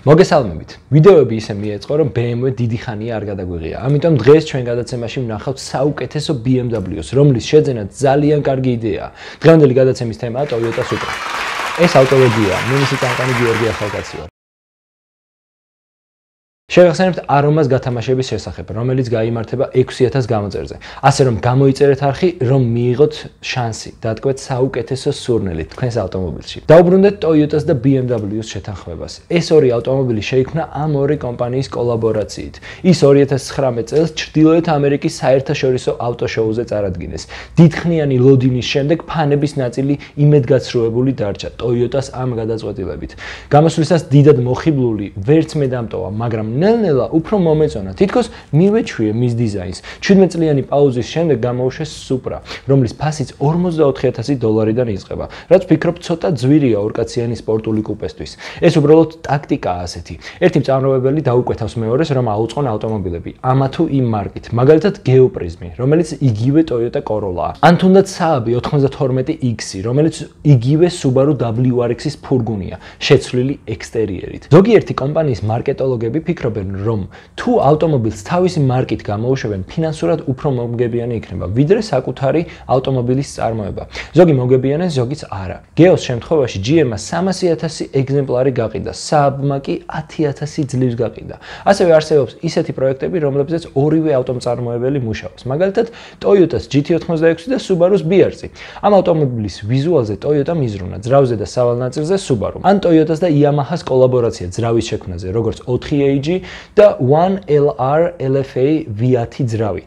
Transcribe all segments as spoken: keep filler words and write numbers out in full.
მოგესალმებით. ვიდეოები ისე მიეწყო, რომ B M W დიდი ხანია არ გადაგვიღია. ამიტომ დღეს ჩვენ გადაცემაში ვნახავთ საუკეთესო B M W-ს, რომლის შეძენა ძალიან კარგი იდეაა. დღევანდელი გადაცემის თემაა Toyota Supra. ეს ავტომობილია, მინისი წამყვანი გიორგი ახალკაცი. შევახსენებთ არომას გათამაშების შესახებ, რომელიც გაიმართება ექვსი ათას გამოწერზე. ასე რომ გამოიწერეთ არხი, რომ მიიღოთ შანსი დატკვეთ საუკეთესო სურნელი თქვენს ავტომობილში. დაუბრუნდეთ Toyota-ს და B M W-ს შეთანხმებას. ეს ორი ავტომობილი შეიქმნა ამ ორი კომპანიის კოლაბორაციით. ის ორი ათას ცხრამეტ წელს ჩრდილოეთ ამერიკის საერთაშორისო ავტოშოუზე წარადგინეს. დიდხნიანი ლოდინის შემდეგ ფანების ნაწილი იმედგაცრუებული დარჩა Toyota-ს ამ გადაწყვეტილებით. გამოსვლისას დიდად მოხიბლული ვერც მე დამტოვა, მაგრამ ნელ-ნელა უფრო მომეწონა. თითქოს მივეჩვიე მის დიზაინს. შვიდმეტ წლიანი პაუზის შემდეგ გამოუშვეს Supra, რომლის ფასიც ორმოცდაოთხი ათასი დოლარიდან იწყება, რაც ვფიქრობ ცოტა ძვირია ორკაციანი სპორტული კუპესთვის. ეს უბრალოდ ტაქტიკაა ასეთი. ერთი მწარმოებელი დაუკვეთავს მეორეს, რომ აუწყონ ავტომობილები, ამა თუ იმ მარკით, მაგალითად Geoprism, რომელიც იგივე Toyota Corolla-ა. ან თუნდაც Saab ოთხმოცდათორმეტი X, რომელიც იგივე Subaru W R X-ის ფურგონია, შეცვლილი ექსტერიერით. ზოგიერთი კომპანიის მარკეტოლოგები ფიქრობენ, რომ თუ ავტომობილს თავისი მარკით გამოუშვებენ, ფინანსურად უფრო მომგებიანი იქნება, ვიდრე საკუთარი ავტომობილის წარმოება. ზოგი მომგებიანენ, ზოგიც არა. Geos შემთხვევაში G M-მა სამასი ათასი ეგზემპლარი გაყიდა, Saab-მა კი ათი ათასი ძლივს გაყიდა. ასევე არსებობს ისეთი პროექტები, რომლებზეც ორივე ავტომწარმოებელი მუშაობს. მაგალითად, Toyota-ს G T ოთხმოცდაექვსი და Subaru-ს B R Z. ამ ავტომობილის ვიზუალზე Toyota მიზრუნა, ძრავზე და სავალ ნაწილზე Subaru. ან Toyota-ს და Yamaha-ს კოლაბორაცია ძრავის შექმნაზე, როგორც ოთხი A G და one L R L F A V ათი ძრავი.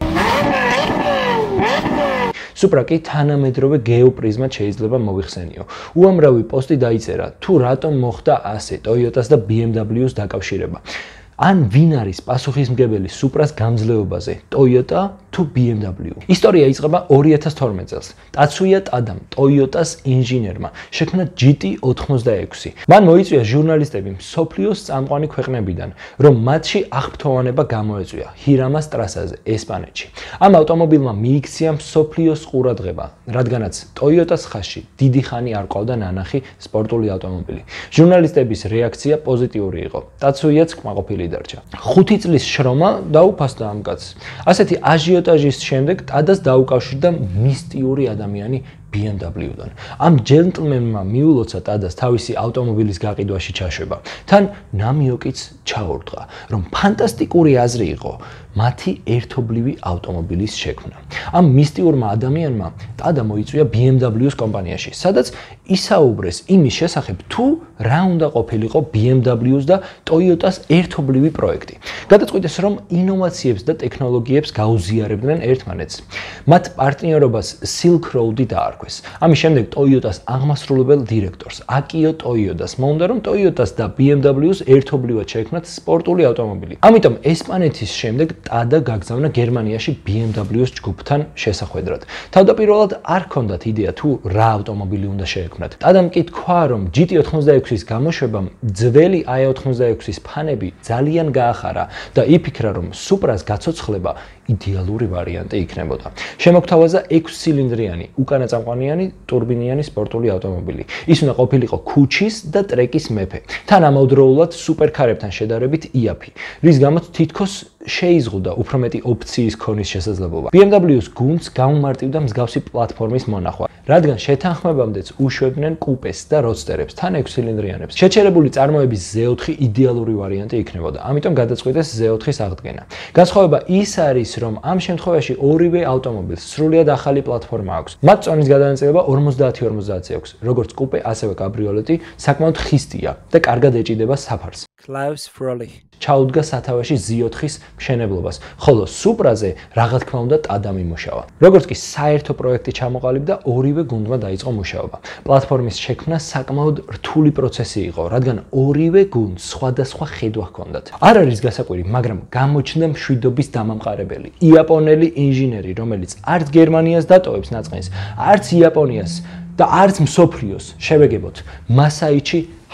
Supra კი თანამედროვე Geoprism-ად შეიძლება მოიხსენიო. უამრავი პოსტი დაიწერა, თუ რატომ მოხდა ასე Toyota-ს და B M W-ს დაკავშირება. ან ვინ არის პასუხისმგებელი Supra-ს გამძლეობაზე, Toyota თუ B M W. ისტორია იწყება ორი ათას თორმეტ წელს. Tatsuya Tadam, Toyota-ს ინჟინერმა, შექმნა G T ოთხმოცდაექვსი. მან მოიწვია ჟურნალისტები მსოფლიოს წამყვანი ქვეყნებიდან, რომ მათში აღფრთოვანება გამოეწვია ჰირამას ტრასაზე, ესპანეთში. ამ ავტომობილმა მიიქცია მსოფლიოს ყურადღება, რადგანაც Toyota-ს ხაზში დიდი ხანი არ ყავდა ნანახი სპორტული ავტომობილი. ჟურნალისტების რეაქცია პოზიტიური იყო. Tatsuya-ც კმაყოფილი დარჩა. ხუთი წლის შრომა დაუფასდა ამ კაცს. ასეთი აჟიოტაჟის შემდეგ ტადას დაუკავშირდა მისტიური ადამიანი B M W-დან. ამ ჯენტლმენმა მიულოცა ტადას თავისი ავტომობილის გაყიდვაში ჩაშვება. თან ნამიოკიც ჩაურტყა, რომ ფანტასტიკური აზრი იყო მათი ერთობლივი ავტომობილის შექმნა. ამ მისტიურმა ადამიანმა ტადა მოიწვია B M W-ს კომპანიაში, სადაც ისაუბრეს იმის შესახებ, თუ რა უნდა ყოფილიყო B M W-ს და Toyota-ს ერთობლივი პროექტი. გადაწყვიტეს, რომ ინოვაციებს და ტექნოლოგიებს გაუზიარებდნენ ერთმანეთს. მათ პარტნიორობას Silk Road-ი დაარქვეს. ამის შემდეგ Toyota-ს აღმასრულებელ დირექტორს Akio Toyodas მოუნდა, რომ Toyota-ს და B M W-ს ერთობლივად შექმნათ სპორტული ავტომობილი. ამიტომ ესპანეთის შემდეგ ტადა გაგზავნა გერმანიაში B M W-ს ჯგუფთან შესახვედრად. თავდაპირველად არ ჰქონდათ იდეა თუ რა ავტომობილი უნდა შეექმნათ. ტადამ კი თქვა, რომ G T ოთხმოცდაექვსის გამოშვებამ ძველი I ოთხმოცდაექვსის ფანები ძალიან გაახარა და იფიქრა, რომ Supra-ს გაცოცხლება იდეალური ვარიანტი იქნებოდა. შემოგთავაზა ექვსი ცილინდრიანი, უკანა წამყვანიანი ტურბინიანი სპორტული ავტომობილი. ის უნდა ყოფილიყო ქუჩის და ტრეკის მეფე. თან ამავდროულად სუპერქარებთან შედარებით იაფი, რის გამოც თითქოს შეიზღუდა უფრო მეტი ოფციის ქონის შესაძლებლობა. B M W-ს გუნდს გაუმარტივდა მსგავსი პლატფორმის მონახვა, რადგან შეთანხმებამდეც უშვებდნენ კუპეს და როდსტერებს, თან ექვსი ცილინდრიანებს. შეჩერებული წარმოების Z ოთხი იდეალური ვარიანტი იქნებოდა, ამიტომ გადაწყვიტეს Z ოთხის აღდგენა. განსხვავება ის არის, რომ ამ შემთხვევაში ორივე ავტომობილს სრულიად ახალი პლატფორმა აქვს. მათ წონის გადანაწილება ორმოცდაათი ორმოცდაათი აქვს, როგორც კუპე, ასევე კაბრიოლეტი, საკმაოდ ხისტია და კარგად ეჭიდება საფარს. Klaus Frolich ჩაუდგა სათავეში Z ოთხის მშენებლობას, ხოლო Supra-ზე რა თქმა უნდა ტადა მიმუშავა. როგორც კი საერთო პროექტი ჩამოყალიბდა, ორივე გუნდმა დაიწყო მუშაობა. პლატფორმის შექმნა საკმაოდ რთული პროცესი იყო, რადგან ორივე გუნდს სხვადასხვა ხედვა ჰქონდათ. არ არის გასაკვირი, მაგრამ გამოჩნდა მშვიდობის დამამყარებელი, იაპონელი ინჟინერი, რომელიც არც გერმანიას დატოვებს ნაწყენს, არც იაპონიას და არც მსოფლიოს, შევეგებოთ, Masaichi Hai.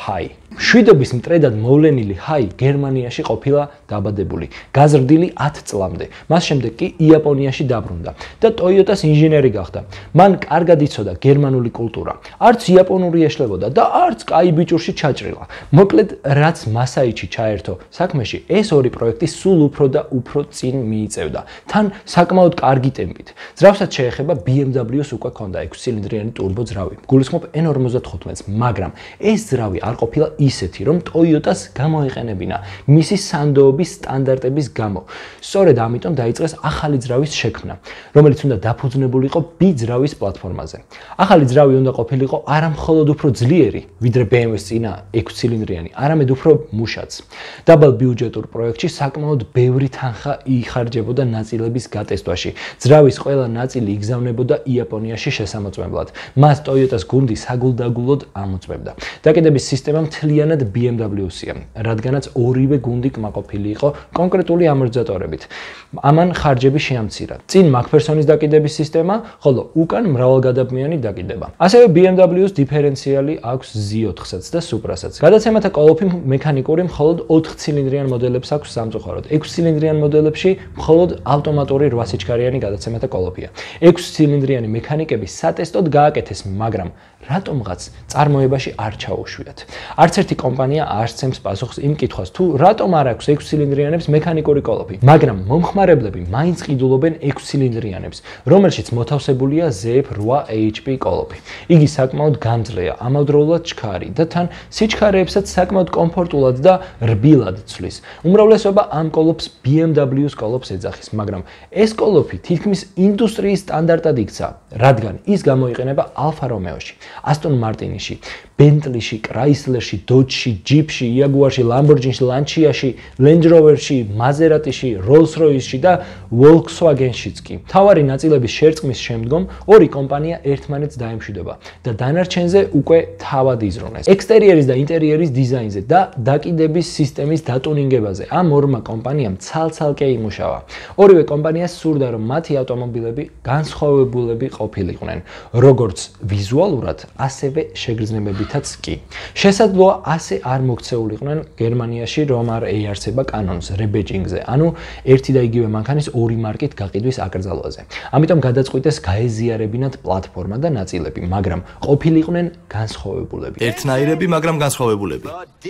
შვიდობის მტრედად მოვლენილი ჰაი გერმანიაში ყოფილა დაბადებული, გაზრდილი ათ წლამდე. მას შემდეგ კი იაპონიაში დაბრუნდა და Toyota-ს ინჟინერი გახდა. მან კარგად იცოდა გერმანული კულტურა. არც იაპონური ეშლებოდა და არც კაი ბიჭურში ჩაჭრილა. მოკლედ, რაც მასაიჩი ჩაერთო საქმეში, ეს ორი პროექტი სულ უფრო და უფრო წინ მიიწევდა. თან საკმაოდ კარგი ტემპით. ძრავსაც შეეხება B M W-ს უკვე ჰქონდა ექვსი ცილინდრიანი ტურბო ძრავი. გულისხმობ N ორმოცდათხუთმეტს, მაგრამ ეს ძრავი არ ყოფილა ისეთი, რომ Toyota-ს გამოიყენებინა მისი სანდოობის სტანდარტების გამო. სწორედ ამიტომ დაიწყეს ახალი ძრავის შექმნა, რომელიც უნდა დაფუძნებულიყო B ძრავის პლატფორმაზე. ახალი ძრავი უნდა ყოფილიყო არა მხოლოდ უფრო ძლიერი, ვიდრე B M W-ს წინა ექვსი ცილინდრიანი, არამედ უფრო მუშაც. დაბალ ბიუჯეტურ პროექტში საკმაოდ ბევრი თანხა იხარჯებოდა ნაწილების გატესტვაში. ძრავის ყველა ნაწილი იგზავნებოდა იაპონიაში შესამოწმებლად. მას Toyota-ს გუნდი საგულდაგულოდ ამოწმებდა. დაკიდების სისტემა მთლიანად B M W-სია, რადგანაც ორივე გუნდი კმაყოფილი იყო კონკრეტული ამორთზატორებით. ამან ხარჯები შეამცირა. წინ მაკფერსონის დაკიდების სისტემა, ხოლო უკან მრავალგადაბმიანი დაკიდება. ასევე B M W-ს დიფერენციალი აქვს Z ოთხსაც და Supra-საც. გადაცემათა კოლოფი მექანიკური მხოლოდ ოთხ ცილინდრიან მოდელებს აქვს სამწუხაროდ. ექვსი ცილინდრიან მოდელებში მხოლოდ ავტომატური რვა სიჩქარიანი გადაცემათა კოლოფია. ექვსი ცილინდრიანი მექანიკები სატესტოდ გააკეთეს, მაგრამ რატომღაც წარმოებაში არ ჩაუშვიათ. არც ერთი კომპანია არ სცემს პასუხს იმ კითხვას, თუ რატომ არ აქვს ექვსი ცილინდრიანებს მექანიკური კოლოფი, მაგრამ მომხმარებლები მაინც ყიდულობენ ექვსი ცილინდრიანებს, რომელშიც მოთავსებულია Z F რვა H P კოლოფი. იგი საკმაოდ გამძლეა, ამავდროულად ჩქარი და თან სიჩქარეებსაც საკმაოდ კომფორტულად და რბილად ცვლის. უმრავლესობა ამ კოლოფს B M W-ს კოლოფს ეძახის, მაგრამ ეს კოლოფი თითქმის ინდუსტრიის სტანდარტად იქცა, რადგან ის გამოიყენება Alfa Romeo-ში, Aston Martin-ში, Bentley-ში, Chrysler-ში, Dodge-ში, Jeep-ში, Jaguar-ში, Lamborghini-ში, Lancia-ში, Land Rover-ში, Maserati-ში, Rolls-Royce-ში და Volkswagen-შიც კი. თავარი ნაწილების შერწყმის შემდგომ ორი კომპანია ერთმანეთს დაემშვიდობა და დანარჩენზე უკვე თავად იზრუნეს. ექსტერიერის და ინტერიერის დიზაინზე და დაკიდების სისტემის დატუნინგებაზე ამ ორმა კომპანიამ ცალ-ცალკე იმუშავა. ორივე კომპანიას სურდა, რომ მათი ავტომობილები განსხვავებულები ყოფილიყვნენ, როგორც ვიზუალურად, ასევე შეგრძნებებითაც კი. შესაძლოა ასე არ მოქცეულიყვნენ გერმანიაში, რომ არ ეიარსება კანონს rebadging-ზე, ანუ ერთი და იგივე მანქანის ორი მარკით გაყიდვის აკრძალვაზე. ამიტომ გადაწყვიტეს გაეზიარებინათ პლატფორმა და ნაწილები, მაგრამ ყოფილიყვნენ განსხვავებულები. ერთნაირები, მაგრამ განსხვავებულები.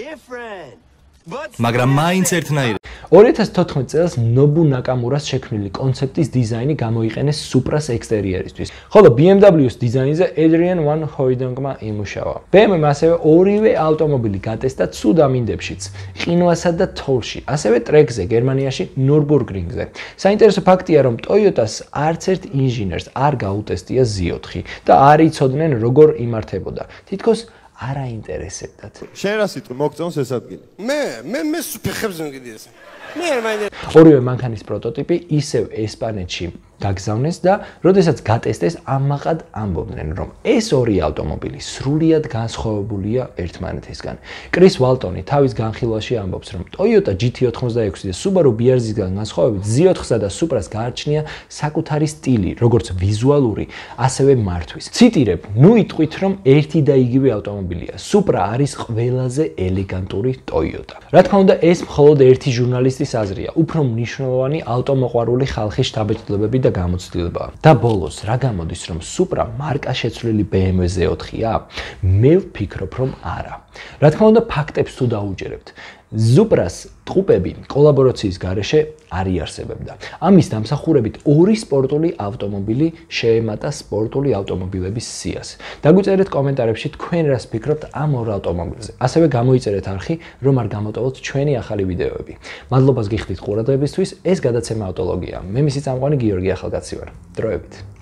მაგრამ მაინც ერთნაირები. ორი ათას თოთხმეტ წელს Nobu Nakamura-ს შექმნილი კონცეპტის დიზაინი გამოიყენეს Supra-ს ექსტერიერისთვის, ხოლო B M W-ს დიზაინზე Adrian Van Hooydonk-მა იმუშავა. B M W-მ ასევე ორივე ავტომობილი გატესტა ცუდ ამინდებშიც, ყინვასა და თოვლში, ასევე ტრეკზე, გერმანიაში, Nürburgringზე. საინტერესო ფაქტია, რომ Toyota-ს არც ერთ ინჟინერს არ გაუტესტია Z ოთხი და არ იცოდნენ, როგორ იმართებოდა. თითქოს არ აინტერესებდათ. შენ რა სიტყვი მოგწონს ეს ადგილი? მე მე მე ფეხებზე მგიდი ეს. მე მე ორივე მანქანის პროტოტიპი ისევ ესპანეთში გაგზავნეს და როდესაც გატესტეს ამაყად ამბობდნენ, რომ ეს ორი ავტომობილი სრულიად განსხვავებულია ერთმანეთისგან. კრის ვალტონი თავის განხილვაში ამბობს, რომ Toyota G T ოთხმოცდაექვსი და Subaru B R Z-გან განსხვავებით Z ოთხსა და Supra-ს გაარჩნია საკუთარი სტილი, როგორც ვიზუალური, ასევე მართვის. ციტირებ, ნუ იტყვით, რომ ერთი და იგივე ავტომობილია. Supra არის ყველაზე ელეგანტური Toyota. რა თქმა უნდა, ეს მხოლოდ ერთი ჟურნალისტის აზრია, უფრო მნიშვნელოვანი ავტომოყვარული ხალხის შთაბეჭდილებები და გამოცდილება. და ბოლოს, რა გამოდის, რომ Supra მარკა შეცვლილი B M W Z ოთხია? მე ვფიქრობ, რომ არა. რა თქმა უნდა, ფაქტებს თუ დაუჯერებთ, Supra-ს ტყუპები კოლაბორაციის გარეშე არ იარსებებდა. ამის დამსახურებით ორი სპორტული ავტომობილი შეემატა სპორტული ავტომობილების სიას. დაგვიწერეთ კომენტარებში თქვენ რას ფიქრობთ ამ ორ ავტომობილზე. ასევე გამოიწერეთ არხი, რომ არ გამოტოვოთ ჩვენი ახალი ვიდეოები. მადლობას გიხდით ყურადღებისთვის. ეს გადაცემა ავტოლოგია. მე მისი წამყვანი გიორგი ახალგაცი ვარ. დროებით.